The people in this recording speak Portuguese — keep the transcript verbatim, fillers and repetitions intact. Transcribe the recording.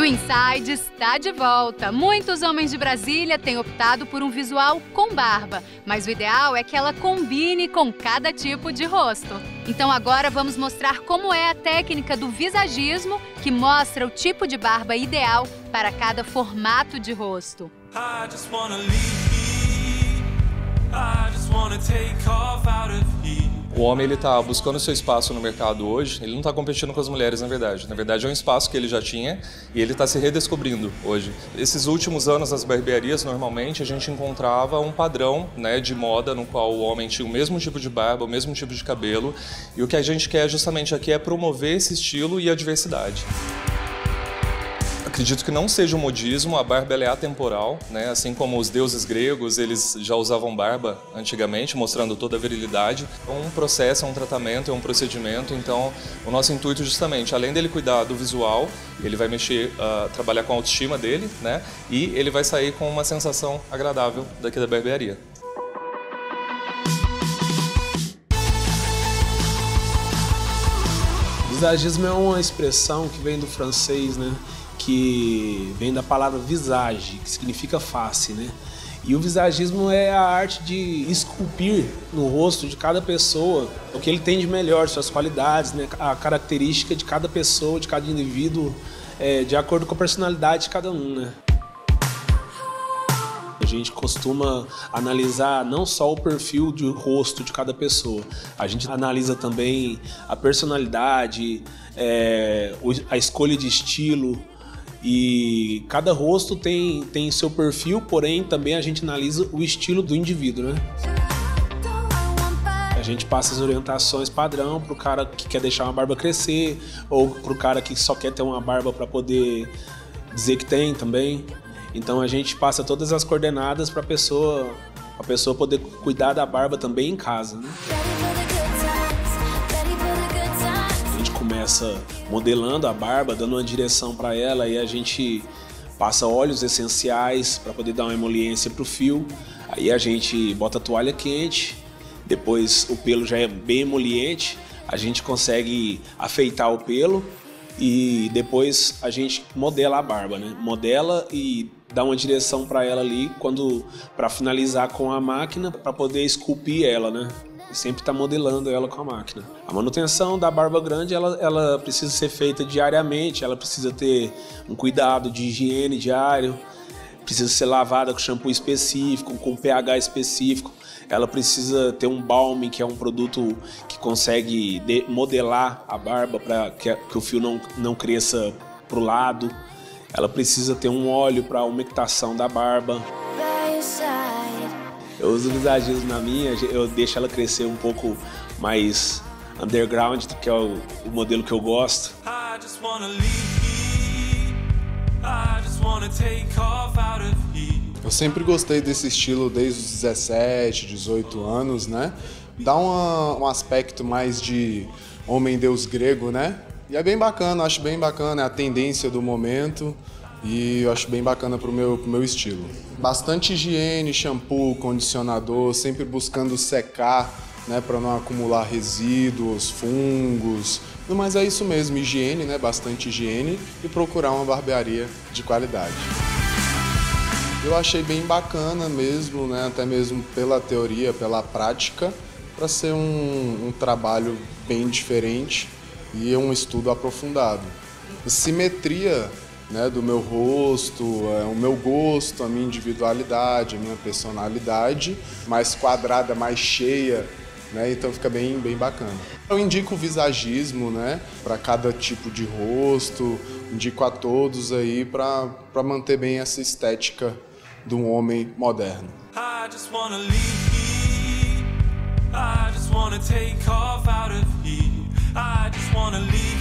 E o Inside está de volta. Muitos homens de Brasília têm optado por um visual com barba, mas o ideal é que ela combine com cada tipo de rosto. Então agora vamos mostrar como é a técnica do visagismo, que mostra o tipo de barba ideal para cada formato de rosto. I just wanna leave. I just wanna take off out of here. O homem ele está buscando seu espaço no mercado hoje, ele não está competindo com as mulheres, na verdade. Na verdade, é um espaço que ele já tinha e ele está se redescobrindo hoje. Esses últimos anos, nas barbearias, normalmente, a gente encontrava um padrão, né, de moda no qual o homem tinha o mesmo tipo de barba, o mesmo tipo de cabelo. E o que a gente quer justamente aqui é promover esse estilo e a diversidade. Acredito que não seja um modismo, a barba ela é atemporal, né? Assim como os deuses gregos, eles já usavam barba antigamente, mostrando toda a virilidade. É um processo, é um tratamento, é um procedimento, então o nosso intuito justamente, além dele cuidar do visual, ele vai mexer, uh, trabalhar com a autoestima dele, né? E ele vai sair com uma sensação agradável daqui da barbearia. Visagismo é uma expressão que vem do francês, né? Que vem da palavra visage, que significa face, né? E o visagismo é a arte de esculpir no rosto de cada pessoa o que ele tem de melhor, suas qualidades, né? A característica de cada pessoa, de cada indivíduo, é, de acordo com a personalidade de cada um, né? A gente costuma analisar não só o perfil de rosto de cada pessoa, a gente analisa também a personalidade, é, a escolha de estilo. E cada rosto tem, tem seu perfil, porém também a gente analisa o estilo do indivíduo, né? A gente passa as orientações padrão pro cara que quer deixar uma barba crescer ou pro cara que só quer ter uma barba para poder dizer que tem também. Então a gente passa todas as coordenadas para a pessoa, a pessoa poder cuidar da barba também em casa, né? Começa modelando a barba, dando uma direção para ela, e a gente passa óleos essenciais para poder dar uma emoliência para o fio. Aí a gente bota a toalha quente, depois o pelo já é bem emoliente, a gente consegue afeitar o pelo e depois a gente modela a barba, né? Modela e dá uma direção para ela ali, quando para finalizar com a máquina, para poder esculpir ela, né? Sempre está modelando ela com a máquina. A manutenção da barba grande, ela, ela precisa ser feita diariamente, ela precisa ter um cuidado de higiene diário, precisa ser lavada com shampoo específico, com pH específico, ela precisa ter um balm, que é um produto que consegue de, modelar a barba para que, que o fio não, não cresça para o lado, ela precisa ter um óleo para a umectação da barba. Eu uso o visagismo na minha, eu deixo ela crescer um pouco mais underground, que é o, o modelo que eu gosto. Eu sempre gostei desse estilo desde os dezessete, dezoito anos, né? Dá uma, um aspecto mais de homem-deus grego, né? E é bem bacana, acho bem bacana, é a tendência do momento. E eu acho bem bacana pro meu, pro meu estilo. Bastante higiene, shampoo, condicionador, sempre buscando secar, né, para não acumular resíduos, fungos. Mas é isso mesmo, higiene, né, bastante higiene e procurar uma barbearia de qualidade. Eu achei bem bacana mesmo, né, até mesmo pela teoria, pela prática, para ser um, um trabalho bem diferente e um estudo aprofundado. Simetria, né, do meu rosto, é, o meu gosto, a minha individualidade, a minha personalidade, mais quadrada, mais cheia, né, então fica bem, bem bacana. Eu indico o visagismo, né, para cada tipo de rosto, indico a todos aí para para manter bem essa estética de um homem moderno. I just wanna leave. I just wanna take off out of here. I just wanna leave.